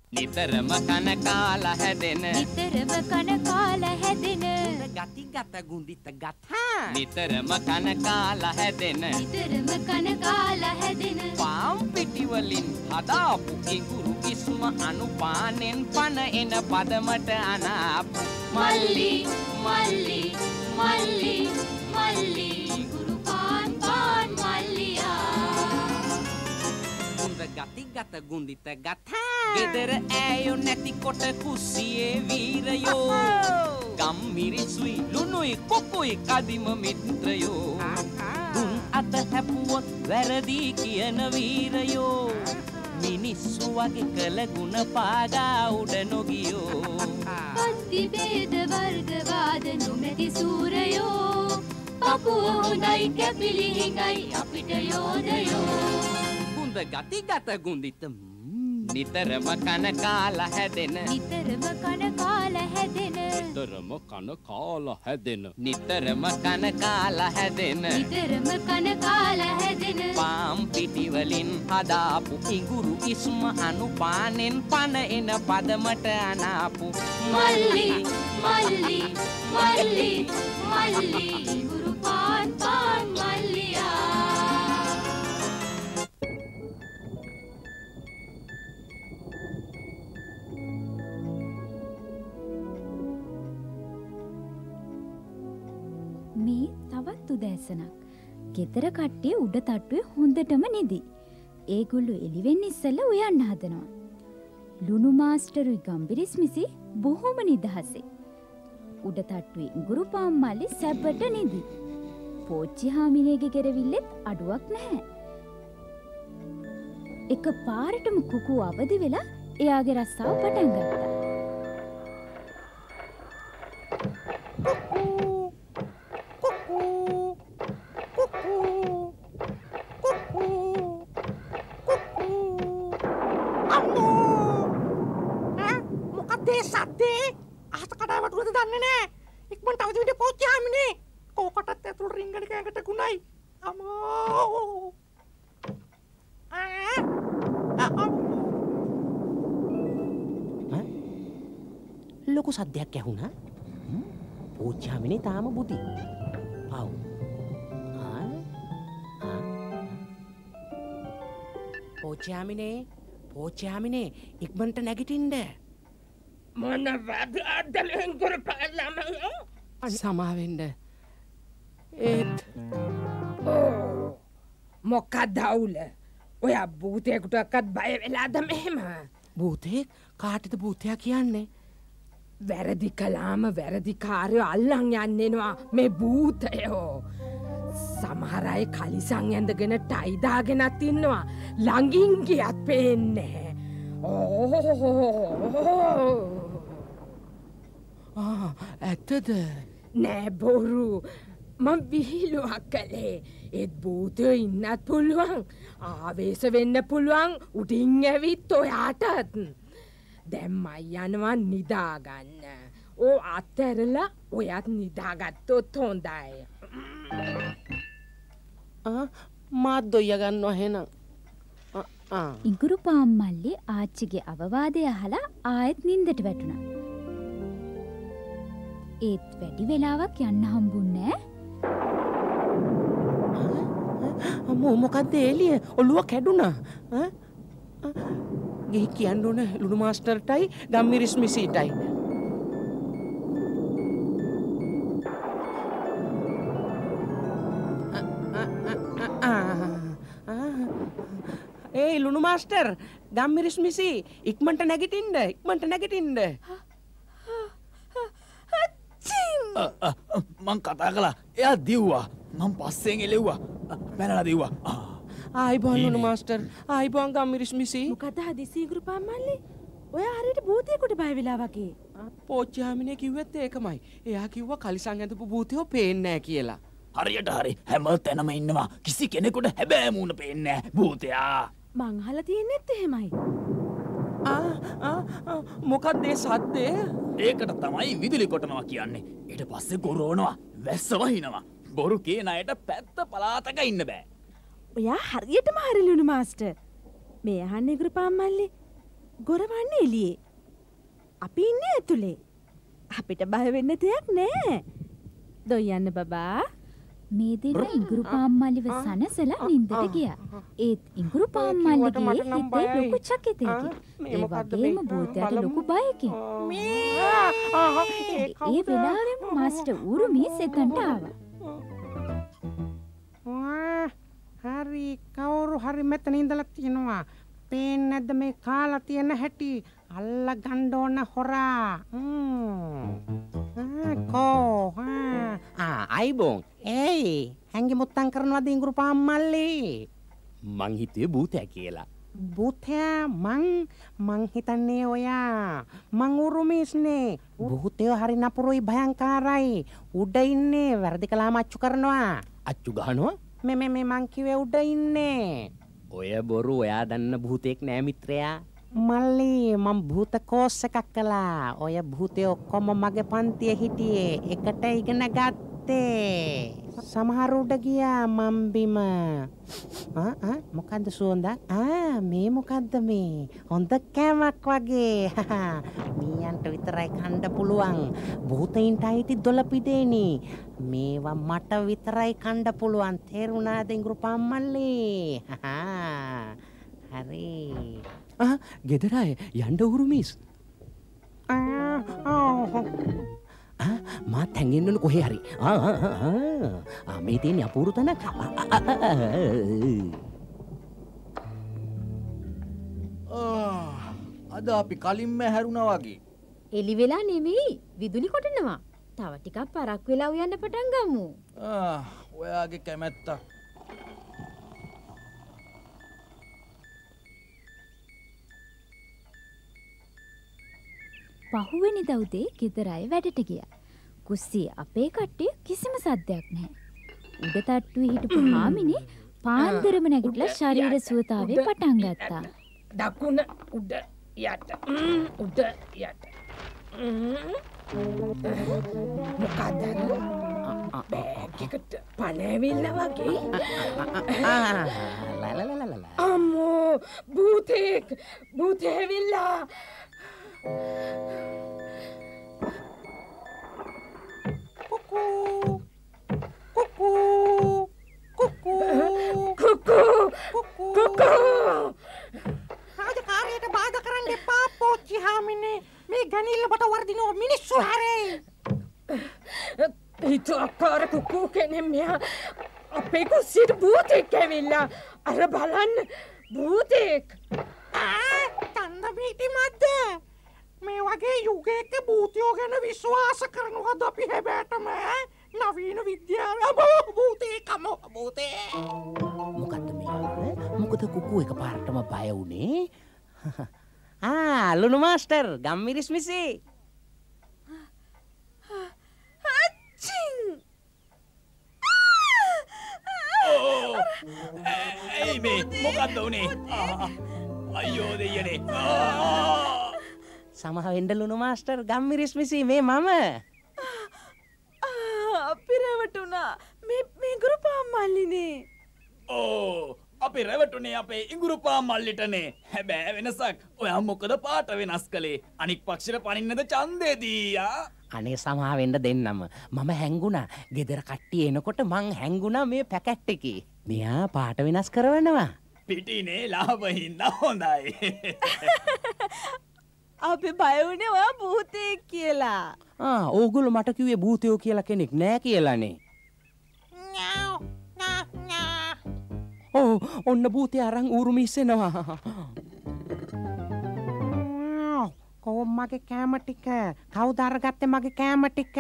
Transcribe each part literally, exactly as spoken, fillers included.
නිතරම කන කාලා හැදෙන නිතරම කන කාලා හැදෙන ගති ගත ගුඳිත ගතා නිතරම කන කාලා හැදෙන නිතරම කන කාලා හැදෙන පාම් පිටි වලින් හදාපු ඉඟුරු කිස්ම අනුපානෙන් පන එන පදමට අනාපු මල්ලි මල්ලි මල්ලි මල්ලි ඉඟුරු පාන් පාන් මල්ලියා ගුඳ ගති ගත ගුඳිත ගතා ගෙදර ඈයෝ නැති කොට කුස්සියේ වීරයෝ ගම් මිරිසුයි ලුණුයි කොකුයි කදිම මිත්‍රයෝ දුන් අත හැපුවොත් වැරදි කියන වීරයෝ මිනිස්සු වගේ කළ ගුණ පාගා උඩ නොගියෝ පත්ති බේද වර්ග වාද නොමැති සූරයෝ පපුව හොඳයි කැපිලි හිඟයි අපිට යෝධයෝ ගුඳ ගති ගත ගුඳිත නිතරම කන කාලා හැදෙන නිතරම කන කාලා හැදෙන නිතරම කන කාලා හැදෙන නිතරම කන කාලා හැදෙන නිතරම කන කාලා හැදෙන පාම් පිටි වලින් හදාපු ඉඟුරු ඉස්ම අනුපානෙන් පන එන පදමට අනාපු මල්ලි මල්ලි මල්ලි මල්ලි ඉඟුරු පාන් පාන් මල්ලියා මේ තවත් උදෑසනක්. ගෙදර කට්ටිය උඩ තට්ටුවේ හොඳටම නිදි. ඒගොල්ලෝ එළිවෙන්න ඉස්සෙල්ලා උයන්න හදනවා. ලුණු මාස්ටරුයි ගම්බිරිස් මිසි බොහොම නිදහසේ. උඩ තට්ටුවේ ඉඟුරු පාන් මල්ලි සැබට නිදි. පෝච්චි හාමිනේගේ ගෙරවිල්ලෙත් අඩුවක් නැහැ. එක පාරටම කුකු අවදි වෙලා එයාගේ රස්සාව පටන් ගත්තා. ලොකු සද්දයක් ඇහුණා. පෝච්චාමිනේ තාම බුදි. පව්. ආ ආ පෝච්චාමිනේ පෝච්චාමිනේ ඉක්මනට නැගිටින්න. මොන වැඩද ලෙන්ගොර පැලමයෝ? සමාවෙන්න. ඒත් ඕ මොකක්ද අවුල? ඔය භූතයෙකුටවත් බය වෙලාද මෙහෙම? භූතයෙක්? කාටද භූතයා කියන්නේ? වැරදි කලාම වැරදිකාරයෝ අල්ලන් යන්නෙනවා මේ භූතයෝ. සමහර අය කලිසම් ඇඳගෙන ටයි දාගෙනත් ඉන්නවා. ළඟින් ගියත් පේන්නේ ආ ඇත්තද? නෑ බොරු. මම විහිළුවක් කළේ. ඒත් භූතයෝ ඉන්නත් පුළුවන්. ආවේශ වෙන්න පුළුවන්. උඩින් ඇවිත් ඔයාටත්. දැන් මම යනවා නිදාගන්න. ඕ අතරලා ඔයත් නිදාගත්තොත් හොඳයි. ආ මාත් දොయ్య ගන්නවා එහෙනම්. ආ ඉඟුරු පාන් මල්ලි ආච්චිගේ අවවාදය අහලා ආයෙත් නිින්දට වැටුණා. ඒත් වැඩි වෙලාවක් යන්න හම්බුන්නේ නැහැ. අම්මෝ මොකද්ද එළිය? ඔළුව කැඩුනා. ඈ ගෙහි කියන්න ඕන ලුණු මාස්ටර්ටයි ගම්මිරිස් මිසීටයි. ඒ ලුණු මාස්ටර් ගම්මිරිස් මිසි ඉක්මනට නැගිටින්න ඉක්මනට නැගිටින්න. මං කතා කළා. එයා දිව්වා. මං පස්සෙන් එලෙව්වා. පැනලා දිව්වා. ආයිබෝන් ලුණු මාස්ටර්. ආයිබෝන් ගම්මිරිස් මිසි. මොකද හදිසි ඉඟුරු පාන් මල්ලි? ඔය හරියට භූතයෙකුට බය වෙලා වගේ. පෝච්චාමිනේ කිව්වෙත් ඒකමයි. එයා කිව්වා කලිසම් ඇඳපු භූතයෝ පේන්නේ නැහැ කියලා. හරියට හරි. හැම තැනම ඉන්නවා. කිසි කෙනෙකුට හැබෑ මූණ පේන්නේ නැහැ. භූතයා. මං අහලා තියෙන්නෙත් එහෙමයි. ආ ආ මොකක්ද ඒ සද්දේ? ඒකට තමයි විදුලි කොටනවා කියන්නේ. ඊට පස්සේ ගොරෝනවා, වැස්ස වහිනවා. බොරු කියන අයට පැත්ත පලාතක ඉන්න බෑ. ඔයා හරියටම හරි ලුණු මාස්ටර්. මේ අහන්නේ ඉඟුරු පාන් මල්ලි. ගොරවන්නේ එළියේ. අපි ඉන්නේ ඇතුලේ. අපිට බය වෙන්න දෙයක් නෑ. දොයන්න බබා. මේ දෙන්න ඉඟුරු පාම්මලිව සනසලා නින්දට ගියා. ඒත් ඉඟුරු පාම්මල්ලිගේ හිතේ ලොකු චකිතයකින්. ඒ වගේම භූතයට ලොකු බයකින්. ඒ වෙලාවෙම මාස්ටර් ඌරුමී සෙතන්ට ආවා. හරි කවුරු හරි මෙතන ඉඳලා තියෙනවා. පේන්නේ නැද්ද මේ කාලා තියෙන හැටි? අල්ල ගන්න ඕන හොරා. කෝ ආ අයිබෝන්. ඒයි හැංගි මුත්තම් කරනවද ඉඟුරු පාම්මල්ලි? මං හිතුවේ භූතයා කියලා. භූතයා මං මං හිතන්නේ ඔයා. මං උරුමීස්නේ. භූතයෝ හරි නපුරුයි භයංකාරයි. උඩ ඉන්නේ වැරදි කළාම අච්චු කරනවා. අච්චු ගහනවා? මේ මේ මේ මං කිව්වේ උඩ ඉන්නේ. ඔය බොරු ඔයා දන්න භූතෙක් නෑ මිත්‍රයා. මල්ලි මම භූත කෝස් එකක් කළා. ඔය භූතය ඔක්කොම මගේ පන්තියේ හිටියේ. එකට ඉගෙන ගත්තේ. සමහර උඩ ගියා මම් බිම. ආ ආ මොකද්ද සුවඳ? ආ මේ මොකද්ද මේ? හොඳ කෑමක් වගේ. මීයන්ට විතරයි කන්න පුළුවන්. භූතයින්ට අයිති දොළ පිටේනි. මේවා මට විතරයි කන්න පුළුවන්. තේරුණාද ඉඟුරු පාම්මල්ලි? හරි. ආ ගෙදර අය යන්න උරුමිස්. ආ මාත් හැංගෙන්න ඕන කොහේ හරි. ආ ආ මේ තියෙන අපූර්ව තැන. අද අපි කලින්ම හැරුණා වගේ. එලි වෙලා නෙමෙයි විදුලි කොටනවා. තව ටිකක් පරක් වෙලා උයන්න පටන් ගමු. ආ ඔයාගේ කැමැත්ත. පහුවෙනි දවසේ ගෙදර අය වැඩට ගියා. කුස්සියේ අපේ කට්ටිය කිසිම සද්දයක් නැහැ. උඩ තට්ටුවේ හිටපු හාමිනේ පාන්දරම නැගිටලා ශරීර සුවතාවේ පටන් ගත්තා. දකුණ උඩ යට උඩ යට. මොකද බෑගකට පණ ඇවිල්ලා වගේ. අම්මෝ භූතෙක් භූතේ ඇවිල්ලා. Kuku, kuku, kuku, kuku, kuku. Rajakaryaට බාධා කරන්න එපා පොච්චි හාමිනේ. මේ ගණිල්ලකට වර්ධිනව මිනිස්සු හැරේ. ඊට අකාර කුකු කෙනෙක් මෙයා අපේ කුස්සියට භූතෙක් ඇවිල්ලා. අර බලන්න භූතෙක්. ආ තන්ද බීටි මද්ද. මේ වගේ යුගයක භූතයෝ ගැන විශ්වාස කරනවද අපි හැබෑටම? නවීන විද්‍යාව භූතේ කම භූතේ. මොකද්ද මේ? මොකද කුකු එකපාරටම බය වුනේ? ආ ලුණු මාස්ටර් ගම්මිරිස් මිසි. ඇයි මේ මොකද්ද උනේ? අයියෝ දෙයනේ. සමහ වෙන්න ලුණු මාස්ටර් ගම්මිරිස් මිසි මේ මම. අපි රැවටුණා. මේ මේ ඉඟුරු පාම්මල්ලිනේ. ඕ අපි රැවටුනේ අපේ ඉඟුරු පාම්මල්ලිටනේ. හැබැයි වෙනසක්. ඔයා මොකද පාට වෙනස් කළේ? අනික් පක්ෂයට පනින්නද ඡන්දේ දීයා? අනේ සමහ වෙන්න දෙන්නම. මම හැංගුණා. ගෙදර කට්ටිය එනකොට මං හැංගුණා මේ පැකට් එකේ. මෙයා පාට වෙනස් කරවනවා. පිටිනේ ලාභින්න හොඳයි. අපි බය වුණේ ඔයා භූතයෙක් කියලා. ආ ඕගොල්ලෝ මට කිව්වේ භූතයෝ කියලා කෙනෙක් නෑ කියලානේ. ඔව් ඔන්න භූතය අරන් ඌරුමි ඉස්සෙනවා. කොහොම මගේ කෑම ටික කවුද අරගත්තේ මගේ කෑම ටික?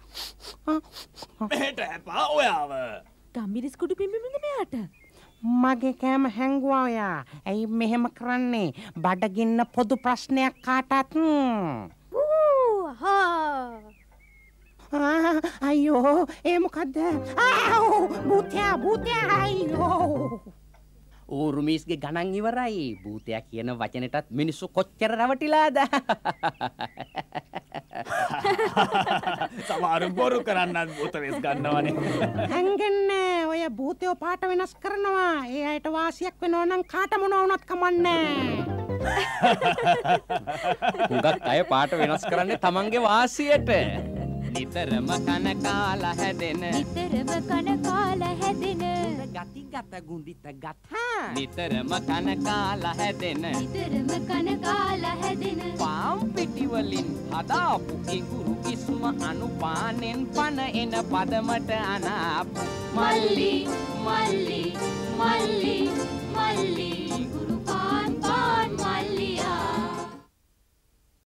මෙහෙට එපා ඔයාව. ගම්මිරිස් කුඩු පිඹිමින්ද මෙයාට? මගේ කෑම හැංගුවා ඔයා. ඇයි මෙහෙම කරන්නේ? බඩගින්න පොදු ප්‍රශ්නයක් කාටත්. අයියෝ ඒ මොකද්ද? ආව් භූතයා භූතයා අයියෝ. ඌරුමිස්ගේ ගණන් ඉවරයි. භූතයා කියන වචනෙටත් මිනිස්සු කොච්චර රවටිලාද? සමහරු බොරු කරන්නත් භූත වෙස් ගන්නවනේ. හැංගෙන්නේ ඔය භූතයෝ පාට වෙනස් කරනවා. ඒ අයට වාසියක් වෙනවා නම් කාට මොනවා වුණත් කමන්නේ. හුඟක් අය පාට වෙනස් කරන්නේ තමන්ගේ වාසියට. නිතරම කන කාලා හැදෙන නිතරම කන කාලා හැදෙන ගති ගත ගුඳිත ගතා. නිතරම කන කාලා හැදෙන නිතරම කන කාලා හැදෙන පාම් පිටි වලින් හදාපු ඉඟුරු කිස්ම අනුපානෙන් පන එන පදමට අනාපු මල්ලි මල්ලි මල්ලි මල්ලි